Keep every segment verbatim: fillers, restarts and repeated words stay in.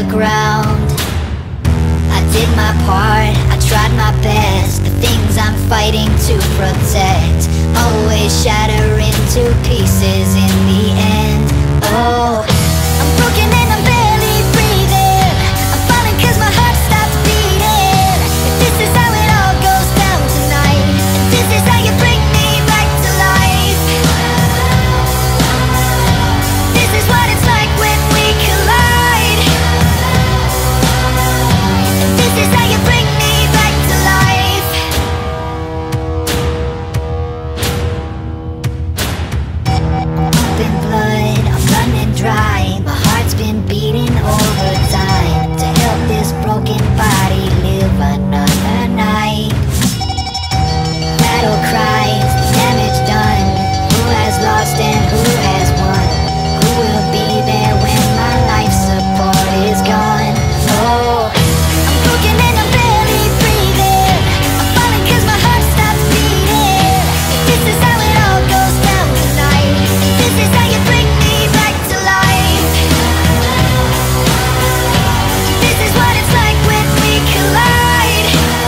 the ground. I did my part, I tried my best. The things I'm fighting to protect always shatter into pieces in the end. Oh, I'm broken and I'm barely breathing. I'm falling cause my heart stops beating. If this is how it all goes down tonight, and this is how you bring me back to life, this is what it's like when we collide, and this is how you bring me back to life. I'm up in blood, I'm running dry. My heart's been beating overtime to help this broken body live another night. Battle cries, the damage done. Who has lost and who has won? Who will be there when my life support is gone? Oh, I'm broken and I'm barely breathing. I'm falling cause my heart stops beating. If this is how it all goes down tonight, and this is how you bring me back to life, this is what it's like when we collide,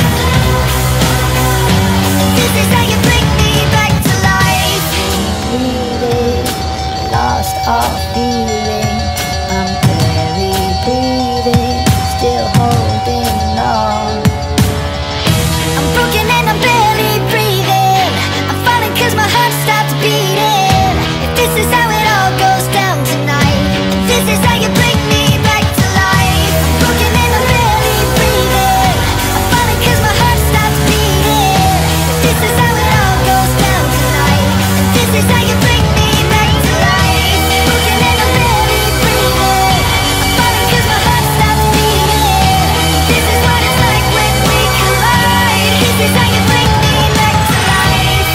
and this is how you bring me back to life. Breathing, lost all feeling. I'm barely breathing, still holding on. I'm broken and I'm barely breathing. I'm falling cause my heart stops beating. If this is how it all goes down tonight, and this is how you bring me back to life. I'm broken and I'm barely breathing. I'm falling cause my heart stops beating. If this is how it all goes down tonight, and this is how you bring me back to life. Broken and I'm barely breathing. I'm falling cause my heart stops beating. This is what it's like when we collide. This is how you bring me back to life.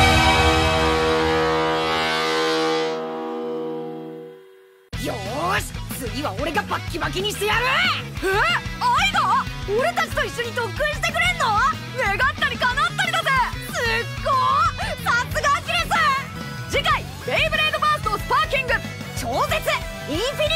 よーし、次は俺がバッキバキにしてやる。え、アイガー、俺たちと一緒に特訓してくれんの？願ったり叶ったりだぜ。すっごー、さすがアキレス。次回ベイブレードバーストスパーキング超絶インフィ